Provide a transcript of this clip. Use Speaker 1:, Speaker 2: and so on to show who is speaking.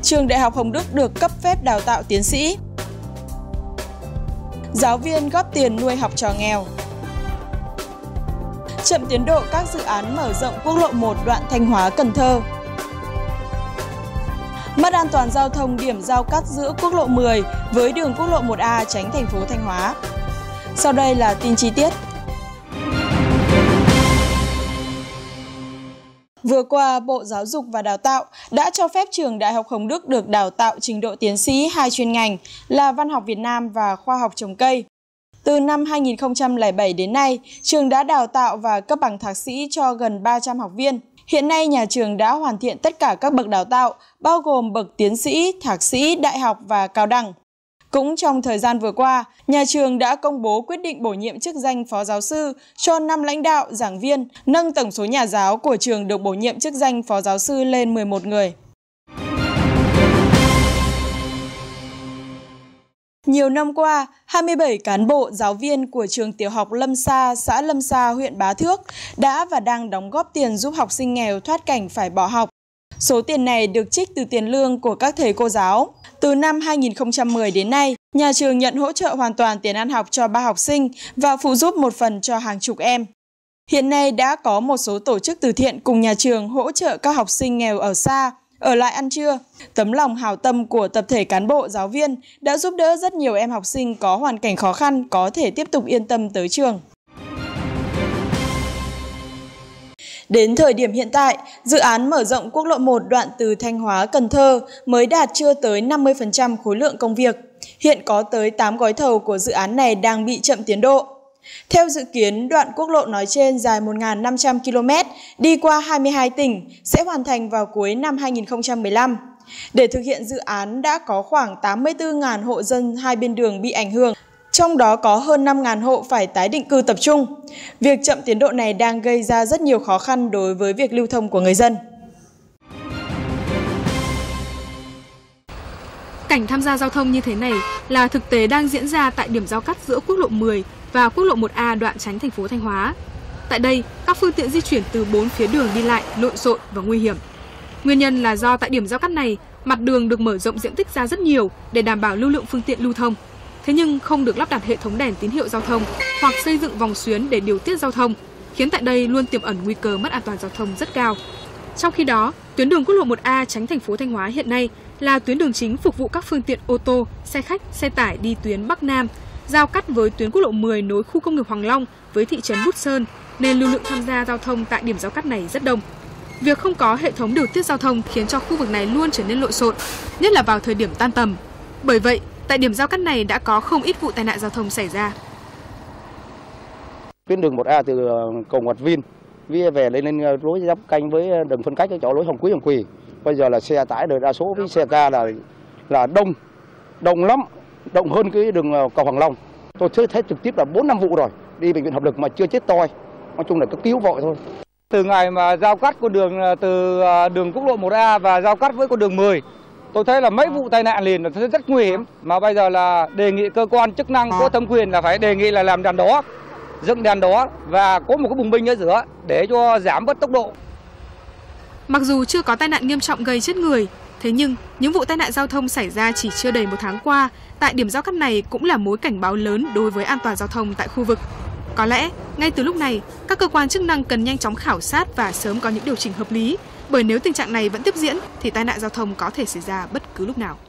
Speaker 1: trường Đại học Hồng Đức được cấp phép đào tạo tiến sĩ. Giáo viên góp tiền nuôi học trò nghèo. Chậm tiến độ các dự án mở rộng quốc lộ 1 đoạn Thanh Hóa - Cần Thơ. Mất an toàn giao thông điểm giao cắt giữa quốc lộ 10 với đường quốc lộ 1A tránh thành phố Thanh Hóa. Sau đây là tin chi tiết. Vừa qua, Bộ Giáo dục và Đào tạo đã cho phép trường Đại học Hồng Đức được đào tạo trình độ tiến sĩ 2 chuyên ngành là Văn học Việt Nam và Khoa học trồng cây. Từ năm 2007 đến nay, trường đã đào tạo và cấp bằng thạc sĩ cho gần 300 học viên. Hiện nay, nhà trường đã hoàn thiện tất cả các bậc đào tạo, bao gồm bậc tiến sĩ, thạc sĩ, đại học và cao đẳng. Cũng trong thời gian vừa qua, nhà trường đã công bố quyết định bổ nhiệm chức danh phó giáo sư cho 5 lãnh đạo, giảng viên, nâng tổng số nhà giáo của trường được bổ nhiệm chức danh phó giáo sư lên 11 người. Nhiều năm qua, 27 cán bộ, giáo viên của trường tiểu học Lâm Sa, xã Lâm Sa, huyện Bá Thước đã và đang đóng góp tiền giúp học sinh nghèo thoát cảnh phải bỏ học. Số tiền này được trích từ tiền lương của các thầy cô giáo. Từ năm 2010 đến nay, nhà trường nhận hỗ trợ hoàn toàn tiền ăn học cho 3 học sinh và phụ giúp một phần cho hàng chục em. Hiện nay đã có một số tổ chức từ thiện cùng nhà trường hỗ trợ các học sinh nghèo ở xa, ở lại ăn trưa. Tấm lòng hảo tâm của tập thể cán bộ, giáo viên đã giúp đỡ rất nhiều em học sinh có hoàn cảnh khó khăn có thể tiếp tục yên tâm tới trường. Đến thời điểm hiện tại, dự án mở rộng quốc lộ 1 đoạn từ Thanh Hóa - Cần Thơ mới đạt chưa tới 50% khối lượng công việc. Hiện có tới 8 gói thầu của dự án này đang bị chậm tiến độ. Theo dự kiến, đoạn quốc lộ nói trên dài 1.500 km, đi qua 22 tỉnh, sẽ hoàn thành vào cuối năm 2015. Để thực hiện dự án đã có khoảng 84.000 hộ dân hai bên đường bị ảnh hưởng, trong đó có hơn 5.000 hộ phải tái định cư tập trung. Việc chậm tiến độ này đang gây ra rất nhiều khó khăn đối với việc lưu thông của người dân.
Speaker 2: Cảnh tham gia giao thông như thế này là thực tế đang diễn ra tại điểm giao cắt giữa quốc lộ 10 và quốc lộ 1A đoạn tránh thành phố Thanh Hóa. Tại đây, các phương tiện di chuyển từ 4 phía đường đi lại lộn xộn và nguy hiểm. Nguyên nhân là do tại điểm giao cắt này, mặt đường được mở rộng diện tích ra rất nhiều để đảm bảo lưu lượng phương tiện lưu thông. Thế nhưng không được lắp đặt hệ thống đèn tín hiệu giao thông hoặc xây dựng vòng xuyến để điều tiết giao thông, khiến tại đây luôn tiềm ẩn nguy cơ mất an toàn giao thông rất cao. Trong khi đó, tuyến đường quốc lộ 1A tránh thành phố Thanh Hóa hiện nay là tuyến đường chính phục vụ các phương tiện ô tô, xe khách, xe tải đi tuyến Bắc Nam, giao cắt với tuyến quốc lộ 10 nối khu công nghiệp Hoàng Long với thị trấn Bút Sơn, nên lưu lượng tham gia giao thông tại điểm giao cắt này rất đông. Việc không có hệ thống điều tiết giao thông khiến cho khu vực này luôn trở nên lộn xộn, nhất là vào thời điểm tan tầm. Bởi vậy, tại điểm giao cắt này đã có không ít vụ tai nạn giao thông xảy ra.
Speaker 3: Tuyến đường 1A từ cầu Ngọc Vin về lên lối giáp canh với đường phân cách chỗ lối Hồng Quỳ. Bây giờ là xe tải đa số với xe ca là đông lắm, đông hơn cái đường cầu Hoàng Long. Tôi thấy trực tiếp là 4-5 vụ rồi, đi bệnh viện Hợp Lực mà chưa chết toi. Nói chung là cứ cứu vội thôi.
Speaker 4: Từ ngày mà giao cắt con đường từ đường quốc lộ 1A và giao cắt với con đường 10, tôi thấy là mấy vụ tai nạn liền là rất nguy hiểm. Mà bây giờ là đề nghị cơ quan chức năng có thẩm quyền là phải đề nghị là làm đèn đỏ, dựng đèn đỏ và có một cái bùng binh ở giữa để cho giảm bớt tốc độ.
Speaker 2: Mặc dù chưa có tai nạn nghiêm trọng gây chết người, thế nhưng những vụ tai nạn giao thông xảy ra chỉ chưa đầy 1 tháng qua tại điểm giao cắt này cũng là mối cảnh báo lớn đối với an toàn giao thông tại khu vực. Có lẽ, ngay từ lúc này, các cơ quan chức năng cần nhanh chóng khảo sát và sớm có những điều chỉnh hợp lý, bởi nếu tình trạng này vẫn tiếp diễn thì tai nạn giao thông có thể xảy ra bất cứ lúc nào.